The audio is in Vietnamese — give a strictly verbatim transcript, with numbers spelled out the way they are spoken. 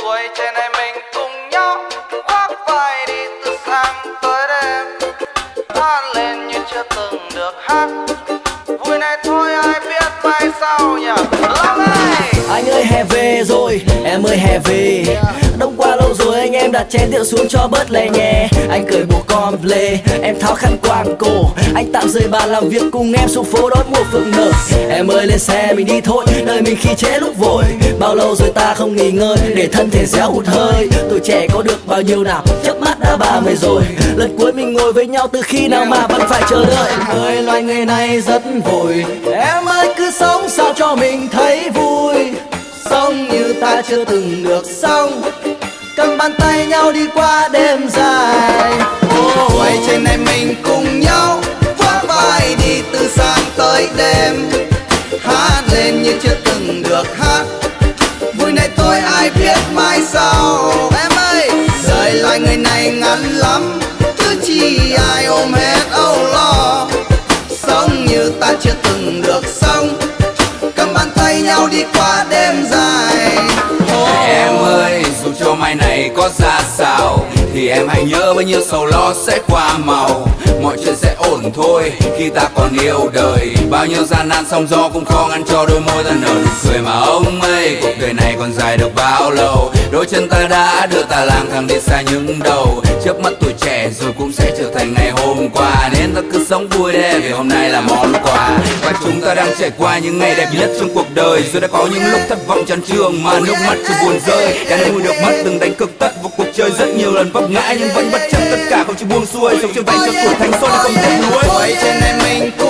tuổi trẻ này mình cùng nhau khoác vai đi từ sáng tới đêm, hát lên như chưa từng được hát. Vui này thôi ai biết mai sau nhỉ. Long ơi, anh ơi hè về rồi, em ơi hè về. Đông qua lâu rồi anh em đặt chén rượu xuống cho bớt lè nhẹ. Anh cởi bộ comple, em tháo khăn quàng cổ. Anh tạm rời bàn làm việc cùng em xuống phố đón mùa phượng nở. Em ơi lên xe mình đi thôi, đời mình khi trễ lúc vội. Bao lâu rồi ta không nghỉ ngơi, để thân thể réo hụt hơi. Tuổi trẻ có được bao nhiêu nào, chớp mắt đã ba mươi rồi. Lần cuối mình ngồi với nhau từ khi nào mà vẫn phải chờ đợi. Ơi loài người này rất vội, em ơi cứ sống sao cho mình thấy vui. Sống như ta chưa từng được sống, cầm bàn tay nhau đi qua đêm dài. tuổi trẻ này mình cùng nhau khoác vai đi từ sáng tới đêm, hát lên như chưa từng được hát. Vui này thôi ai biết mai sau. Em ơi, đời loài người này ngắn lắm, chứ chi ai ôm hết âu lo. Sống như ta chưa từng được sống, cầm bàn tay nhau đi qua đêm dài. Oh. Em ơi, dù cho mai này có ra sao thì em hãy nhớ bao nhiêu sầu lo sẽ qua màu. Mọi chuyện sẽ ổn thôi khi ta còn yêu đời. Bao nhiêu gian nan sóng gió cũng khó ngăn cho đôi môi ta nở nụ cười mà ông ơi. Cuộc đời này còn dài được bao lâu, đôi chân ta đã đưa ta lang thang đi xa những đầu. Trước mắt tuổi trẻ rồi cũng sẽ trở thành ngày hôm qua, nên ta cứ sống vui đi vì hôm nay là món quà. Và chúng ta đang trải qua những ngày đẹp nhất trong cuộc đời, rồi đã có những lúc thất vọng chán chường mà nước mắt chưa buồn rơi. Đã nuôi được mất từng đánh cực tất vào cuộc chơi, rất nhiều lần vấp ngã nhưng vẫn bất chấp tất cả không chịu buông xuôi. Sống trên vai cho tuổi thanh xuân không tiếc nuối. Tuổi trẻ này mình